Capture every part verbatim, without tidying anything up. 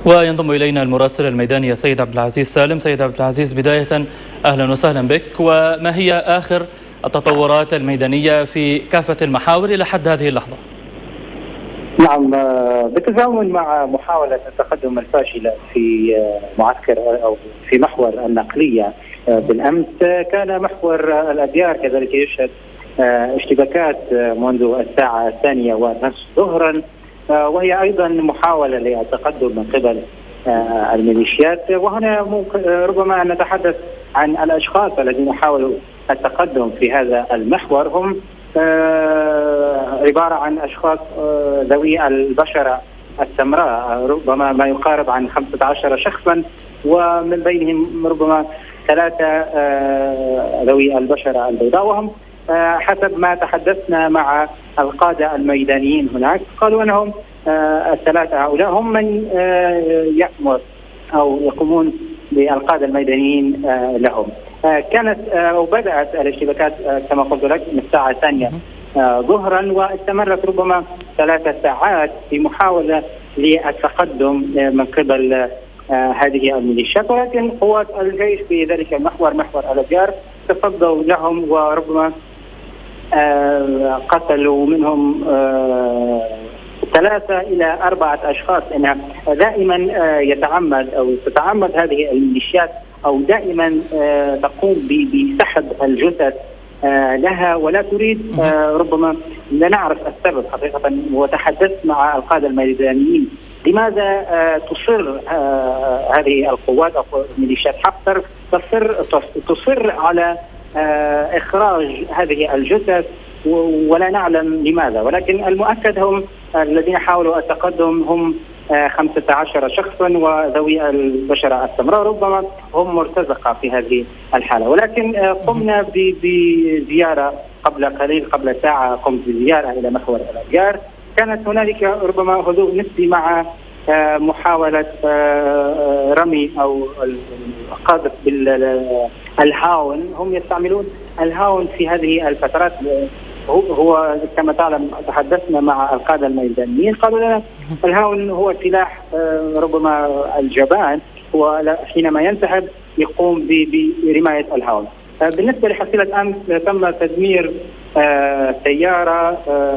وينضم إلينا المراسل الميداني السيد عبد العزيز سالم. سيد عبد العزيز، بداية أهلا وسهلا بك، وما هي آخر التطورات الميدانية في كافة المحاور إلى حد هذه اللحظة؟ نعم، بالتزامن مع محاولة التقدم الفاشلة في معسكر أو في محور النقلية بالأمس، كان محور الأبيار كذلك يشهد اشتباكات منذ الساعة الثانية والنصف ظهرا، وهي أيضا محاولة للتقدم من قبل الميليشيات. وهنا ربما نتحدث عن الأشخاص الذين حاولوا التقدم في هذا المحور. هم عبارة عن أشخاص ذوي البشرة السمراء، ربما ما يقارب عن خمسة عشر شخصا، ومن بينهم ربما ثلاثة ذوي البشرة البيضاء. وهم حسب ما تحدثنا مع القادة الميدانيين هناك قالوا أنهم الثلاثة هؤلاء هم من يأمر أو يقومون بالقادة الميدانيين لهم. كانت أو بدأت الاشتباكات كما قلت لك من الساعة الثانية ظهرا، واستمرت ربما ثلاثة ساعات في محاولة للتقدم من قبل هذه الميليشيات، ولكن قوات الجيش في ذلك المحور محور الأبيار تصدوا لهم، وربما قتلوا منهم ثلاثة إلى أربعة أشخاص. إنها دائما يتعمد أو تتعمد هذه الميليشيات أو دائما تقوم بسحب الجثث لها ولا تريد، ربما لا نعرف السبب حقيقة. وتحدثت مع القادة الميدانيين لماذا تصر هذه القوات أو ميليشيات حفتر تصر تصر على إخراج هذه الجثث، ولا نعلم لماذا. ولكن المؤكد هم الذين حاولوا التقدم هم خمسة عشر شخصا، وذوي البشرة السمراء ربما هم مرتزقة في هذه الحالة. ولكن قمنا بزيارة قبل قليل قبل ساعة، قمت بزيارة إلى محور الأبيار. كانت هنالك ربما هدوء نسبي مع محاولة رمي أو القذف بالهاون. هم يستعملون الهاون في هذه الفترات. هو كما تعلم تحدثنا مع القادة الميدانيين قالوا لنا الهاون هو سلاح ربما الجبان، وحينما ينسحب يقوم برماية الهاون. بالنسبة لحصيلة أمس تم تدمير سيارة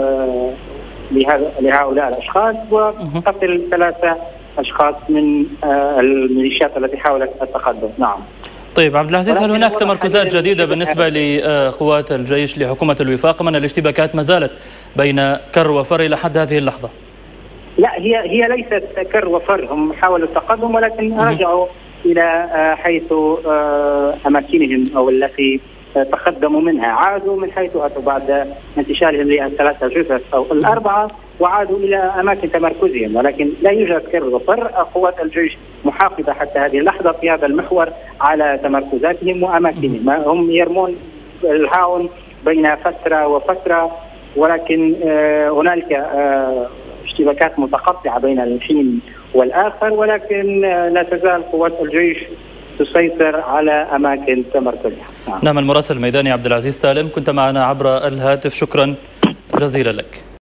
لهؤلاء الأشخاص وقتل ثلاثة أشخاص من الميليشيات التي حاولت التقدم. نعم. طيب عبد العزيز، هل هناك تمركزات جديدة بالنسبة لقوات الجيش لحكومة الوفاق من الاشتباكات ما زالت بين كر وفر إلى حد هذه اللحظة؟ لا، هي هي ليست كر وفر. هم حاولوا التقدم ولكن رجعوا إلى حيث أماكنهم أو التي تقدموا منها، عادوا من حيث أتوا بعد انتشالهم للثلاثة جثث أو الأربعة، وعادوا إلى أماكن تمركزهم. ولكن لا يوجد كر وفر. قوات الجيش محافظة حتى هذه اللحظة في هذا المحور على تمركزاتهم وأماكنهم. هم يرمون الهاون بين فترة وفترة، ولكن هنالك اشتباكات متقطعة بين الحين والآخر، ولكن لا تزال قوات الجيش تسيطر على أماكن تمركزها. نعم، المراسل الميداني عبد العزيز سالم كنت معنا عبر الهاتف، شكرا جزيلا لك.